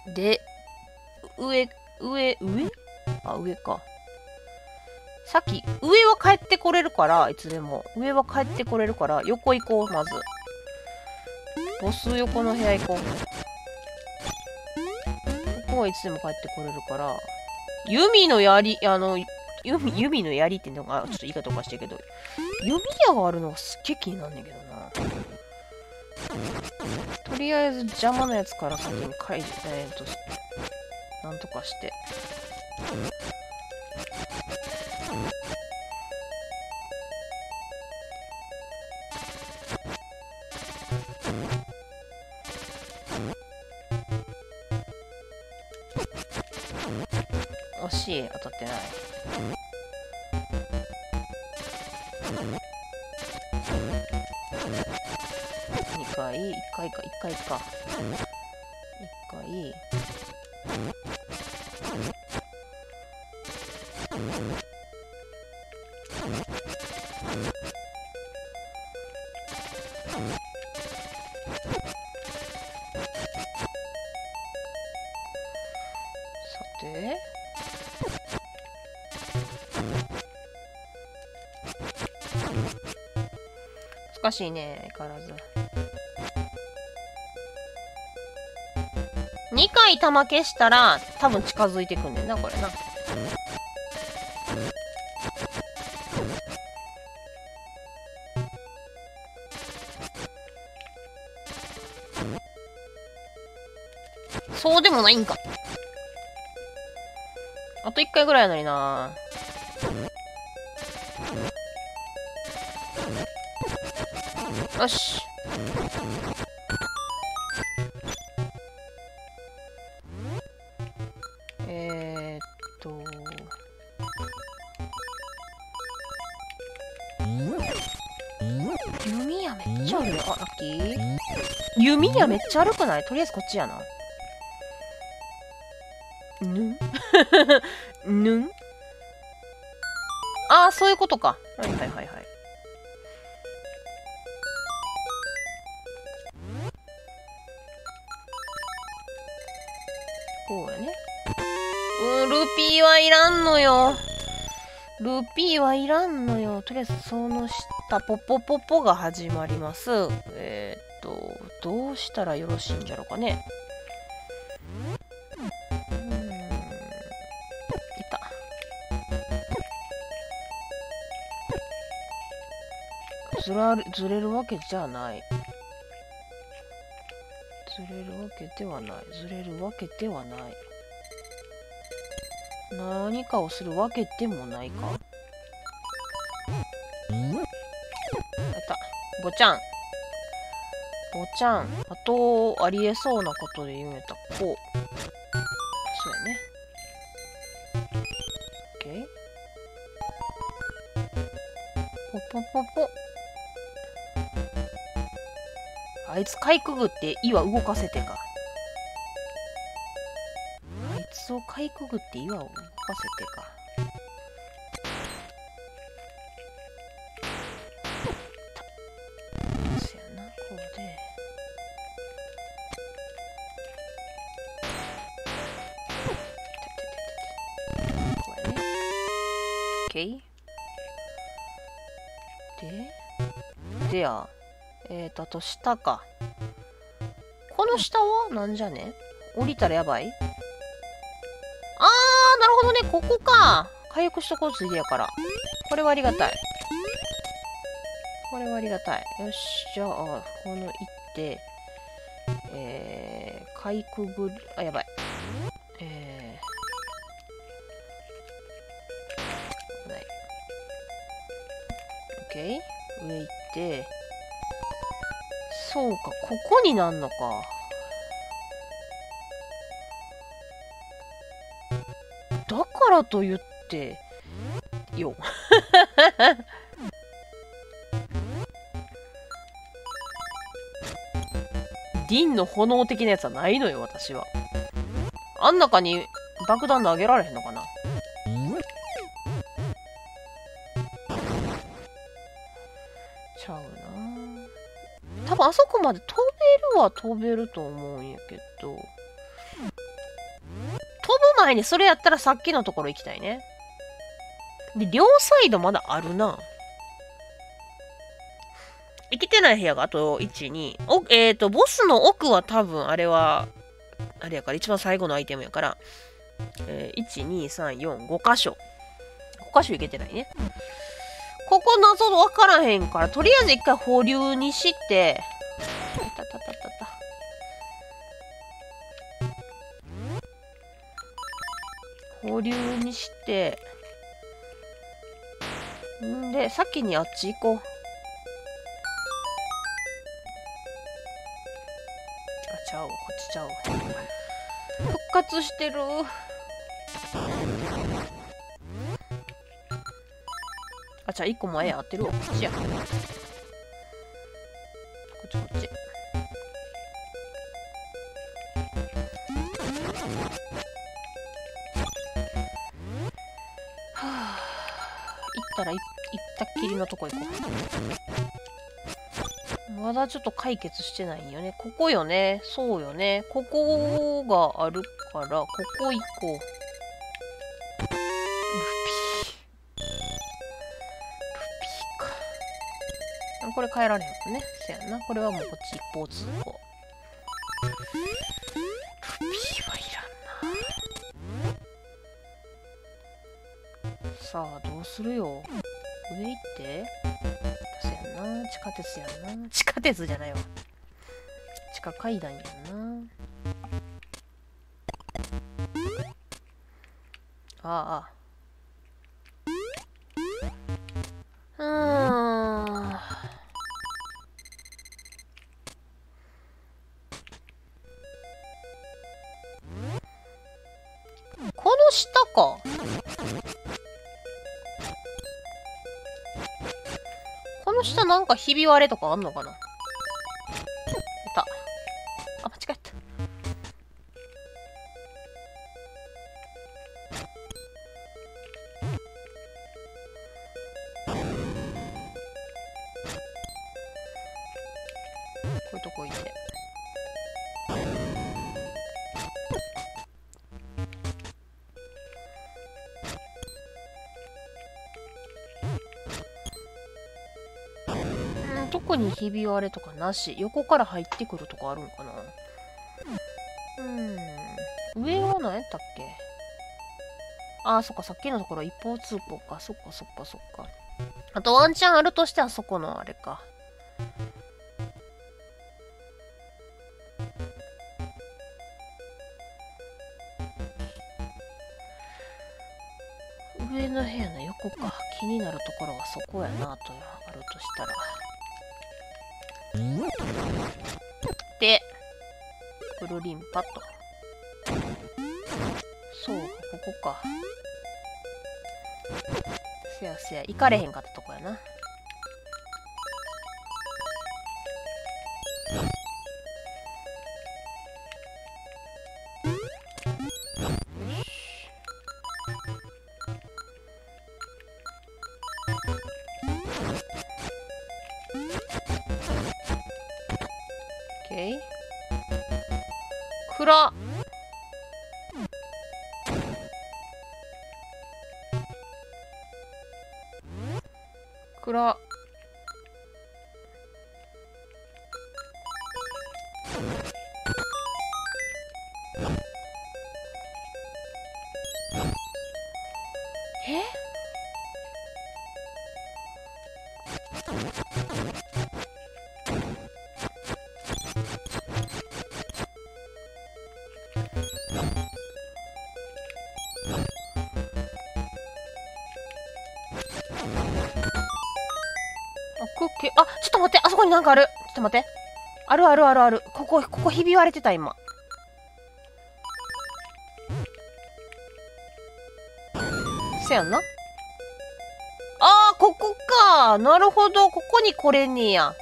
で、上あ、上か。さっき、上は帰ってこれるから、いつでも。上は帰ってこれるから、横行こう、まず。ボス横の部屋行こう。ここはいつでも帰ってこれるから、弓の槍、弓の槍っていうのが、ちょっと言い方おかしいけど、弓矢があるのがすっげえ気になんねんけどな。とりあえず邪魔なやつから先に解除、なんとかして。惜しい、当たってない。2回、1回か、1回か。1回。さて。難しいね、相変わらず。2回玉消したら、多分近づいてくんねんな、これな。そうでもないんか。あと1回ぐらいやのにな。よし。弓矢めっちゃあるよ。あ、ラッキー。弓矢めっちゃ悪くない？とりあえずこっちやな。ぬんああ、そういうことか。はいはいはいはい。こうやね。ルピーはいらんのよ。ルピーはいらんのよ。とりあえずその下、ポポポポが始まります。どうしたらよろしいんじゃろうかね。いた。ずれるわけじゃない。ずれるわけではない。ずれるわけではない。何かをするわけでもないか。やった。ぼちゃん。ぼちゃん。あと、ありえそうなことで言うんやったら、こう。そうやね。OK。ポポポポ。あいつかいくぐって岩動かせてか。あいつをかいくぐって岩を動かせてか。そやな、こうで。こうやね。OK。でや。あと下か。この下はなんじゃね？降りたらやばい？なるほどね。ここか。回復しとこうついでやから。これはありがたい。これはありがたい。よし。じゃあ、この行って、かいくぐる、あ、やばい。ない。OK。上行って、そうか、ここになんのか。だからと言って、よ。ディンの炎的なやつはないのよ、私は。あん中に爆弾投げられへんのかな？ちゃうな。多分あそこまで飛べるは飛べると思うんやけど。 ぶ前にそれやったらさっきのところ行きたいね。で、両サイドまだあるな。行けてない部屋があと1、2。ボスの奥は多分あれは、あれやから一番最後のアイテムやから、1、2、3、4、5箇所。5箇所行けてないね。ここ謎わからへんから、とりあえず一回保留にして、保留にして、んで、先にあっち行こう。あ、ちゃうわ、こっちちゃうわ。復活してる。あ、じゃあ1個前合ってるわ。こっちや。こっちこっち。はあ、行ったら行ったっきりのとこ行こう。まだちょっと解決してないよね。ここよね。そうよね。ここがあるから、ここ行こう。これ変えられへんもんね。せやんな。これはもうこっち一方通行。ルピーはいらんな。さあ、どうするよ。上行って。せやんな。地下鉄やんな。地下鉄じゃないわ。地下階段やんな。ああ。この下か。この下なんかひび割れとかあんのかな。た。あ、間違えた。こういうとこいて。特にひび割れとかなし。横から入ってくるとかあるんかな。上は何やったっけ。あー、そっか、さっきのところ一方通行か。そっかそっかそっか。あとワンチャンあるとしてあそこのあれか。上の部屋の横か。気になるところはそこやなとあるとしたら。で、くるりんぱと。そう、ここか。せやせや、行かれへんかったとこやな。暗っ。暗っ。え？クッキー、あ、ちょっと待って、あそこになんかある。ちょっと待って。あるあるあるある。ここひび割れてた、今。せやんな。あー、ここか。なるほど。ここに来れんねや。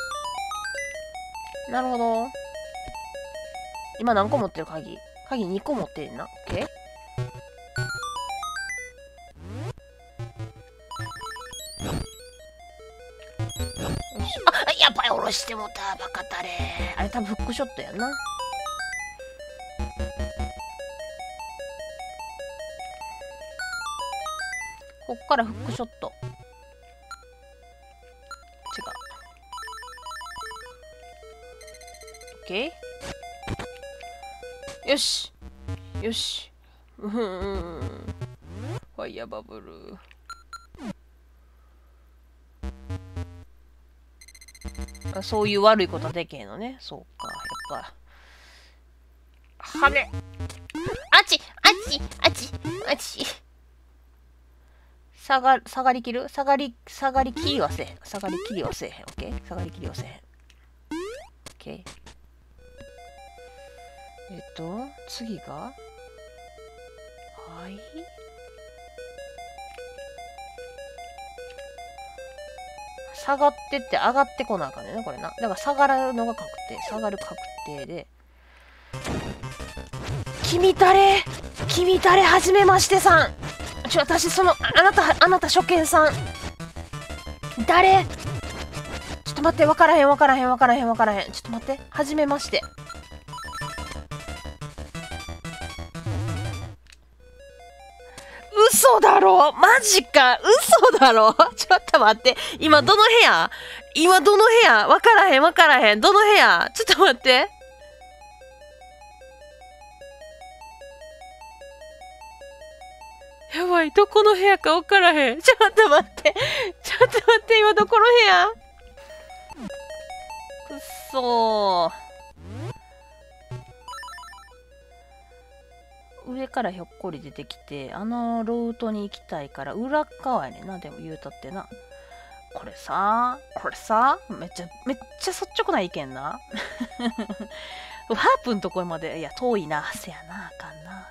なるほど。今何個持ってる鍵2個持ってんな。オッケー。あ、やばい、下ろしてもた、バカタレ。あれ多分フックショットやな。 からフックショット。違う。OK？ よしよし。ファイヤーバブル。そういう悪いことはできへんのね。そうか、やっぱ。はね。あちあちあちあち。下がりきる？下がりきりはせえへん。下がりきりはせえへん。オッケー？下がりきりはせえへん。オッケー。次がはい。下がってって上がってこなあかんねんな、これな。だから下がるのが確定。下がる確定で。君誰はじめましてさん。私あなた初見さん。誰？ちょっと待って、わからへん。ちょっと待って、はじめまして。嘘だろ？マジか、嘘だろ？ちょっと待って、今どの部屋？わからへん。どの部屋？ちょっと待って。やばい、どこの部屋かわからへん。ちょっと待って、今どこの部屋？くっそー。上からひょっこり出てきて、あのルートに行きたいから裏側やねんな。でも言うたってな。これさ、めっちゃ率直な意見な。ハープんところまで、いや、遠いな。せやな、あかんな。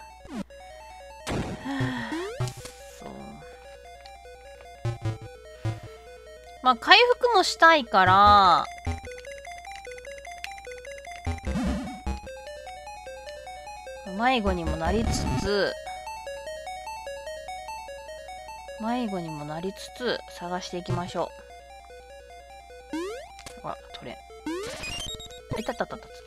そう。まあ、回復もしたいから、迷子にもなりつつ探していきましょう。あ、取れん。いた。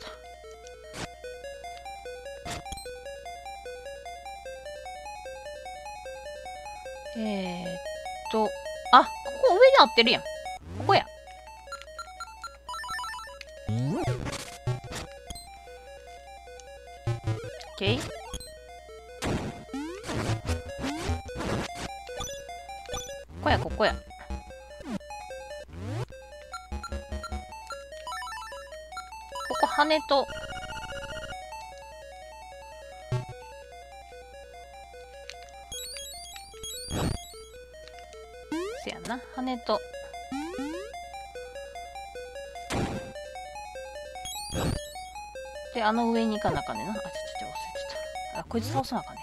あ、ここ上になってるやん。ここや。OK？ ここや。ここ羽とせやな、羽とで、あの上に行かなあかんねんな。忘れてた。こいつ倒さなあかんね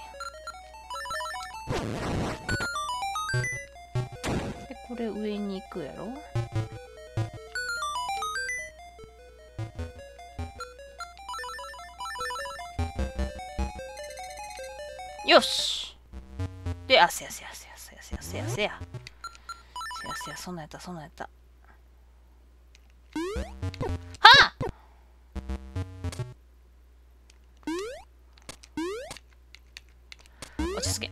ん。で、これ上に行くやろ。よし。で、せや。そんなんやった。はあ！落ち着け。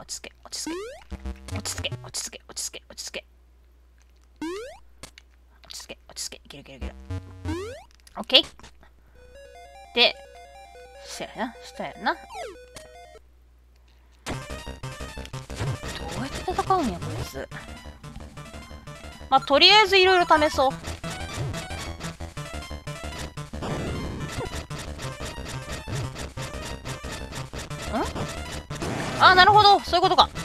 いける。オッケー。で、下やな。どうやって戦うんや、こいつ。まあ、とりあえずいろいろ試そう。あ、なるほど。そういうことか。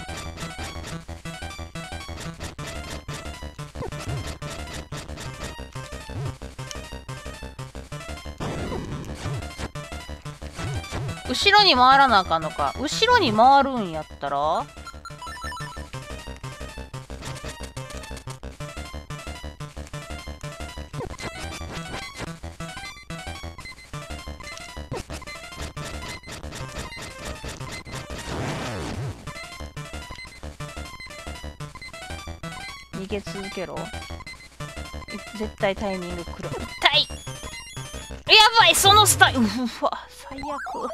後ろに回らなあかんのか。後ろに回るんやったら逃げ続けろ。絶対タイミングくる。痛い。やばい、そのスタイル。うわ、最悪。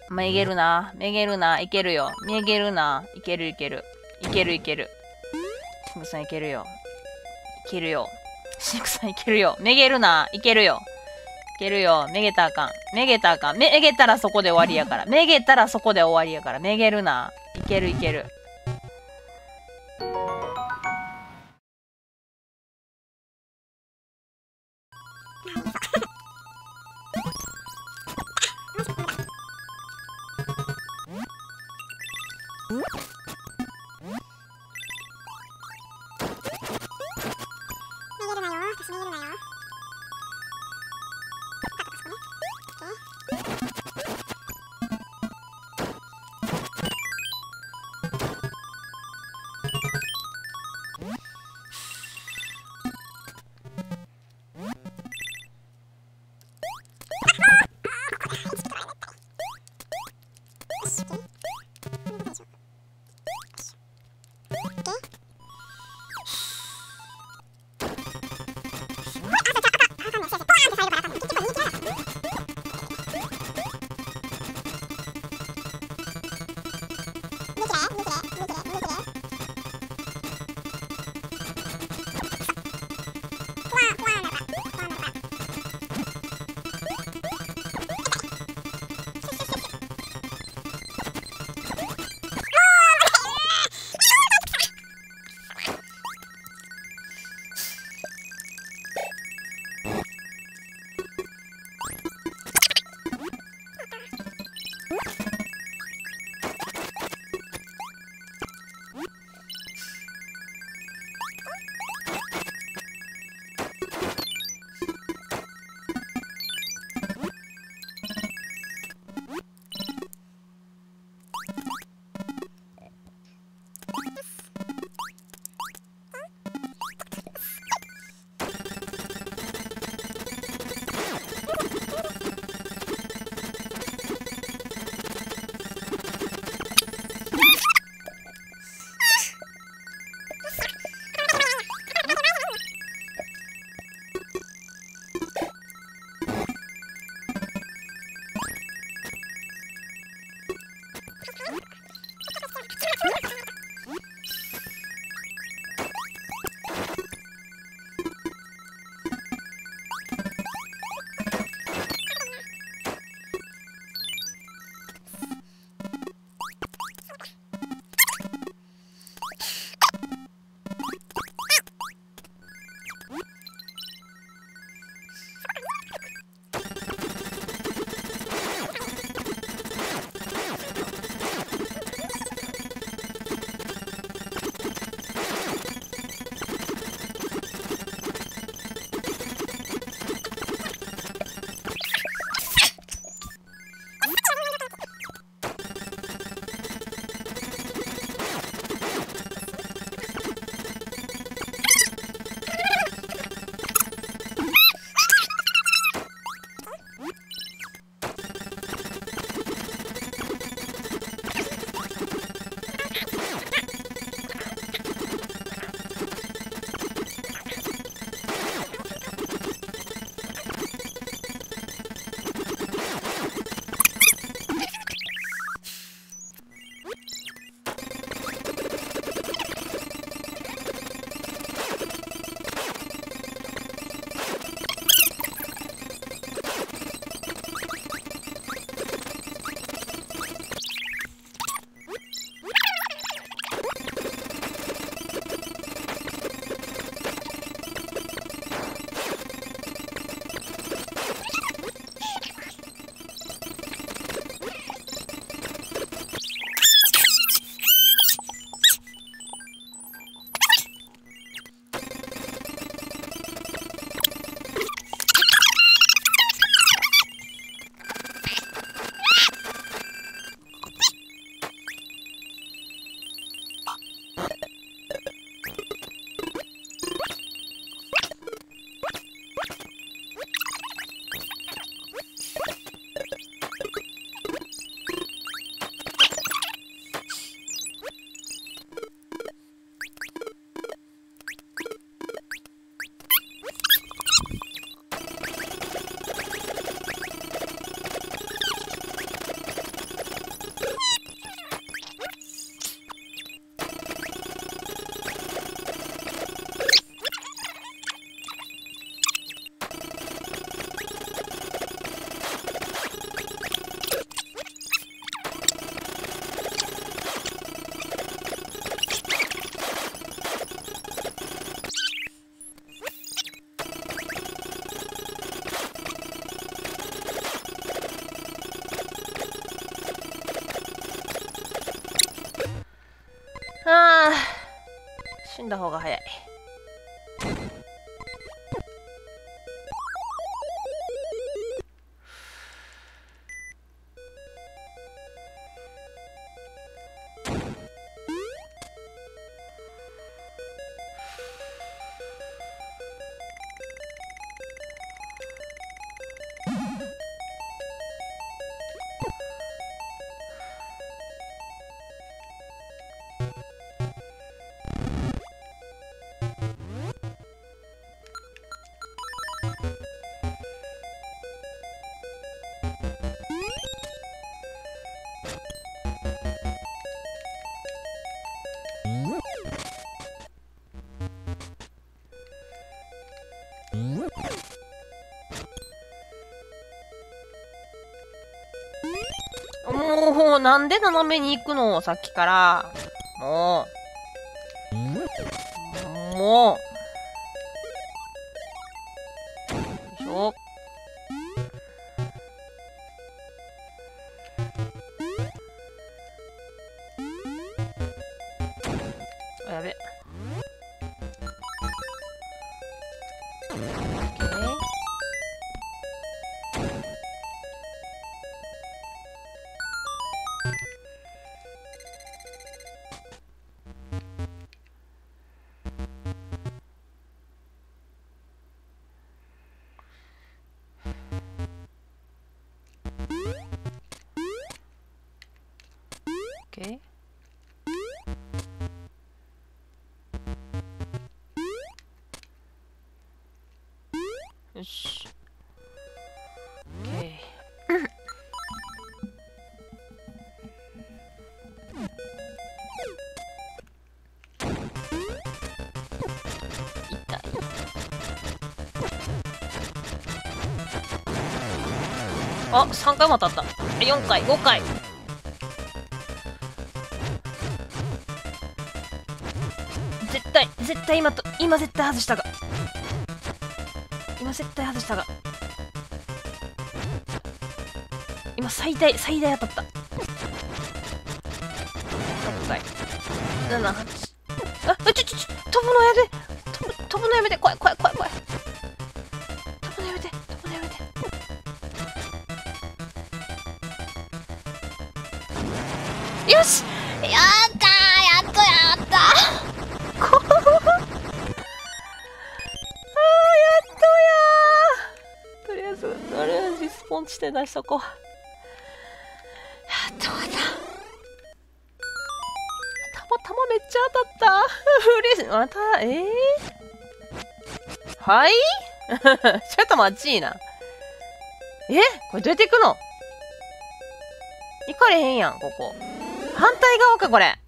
めげるな。めげるな。いけるよ。めげるな。いけるいける。いけるいける。シンクさんいけるよ。いけるよ。シンクさんいけるよ。めげるな。いけるよ。いけるよ。めげたらあかん。めげたらあかん。めげたらそこで終わりやから。めげたらそこで終わりやから。めげるな。いけるいける。 んだ方が早い。もう、なんで斜めに行くのさっきから。もう。よいしょ。やべ。OK。よし。OK。痛い。あ、3回も当たった。4回、5回。絶対今絶対外したが。今絶対外したが。今最大当たった。6回。7、8。あ、飛ぶのやで。飛ぶのやめて。怖い。飛ぶのやめて。よし、やったー、やっととりあえずリスポン地点出しとこう。やっと終わった。たまめっちゃ当たった。嬉しい。また、はいちょっと待ちいな。これどうやって行くの？行かれへんやん、ここ。反対側か、これ。